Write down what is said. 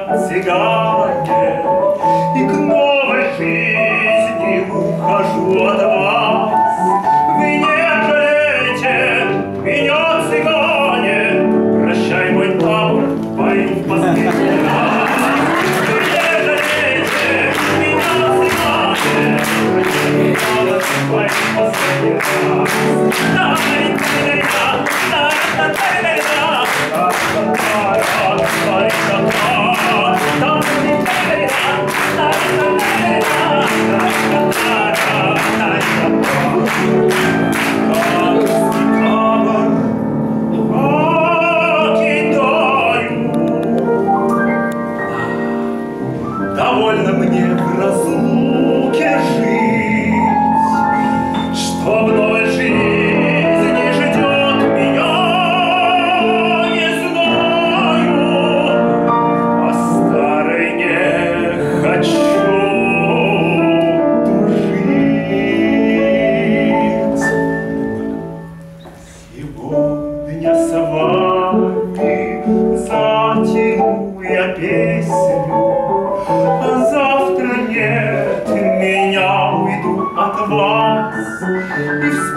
цыгане, и к новой жизни ухожу от вас. Вы не жалеете меня, цыгане, прощай, мой табор, пою в последний раз. Вы не жалеете меня, цыгане, прощай, мой табор, пою в последний раз. Довольно мне в разлуке жить, что в новой жизни ждет меня, не знаю, а старой не хочу жить. Сегодня с вами затяну я песню, а завтра нет, меня уйду от вас. И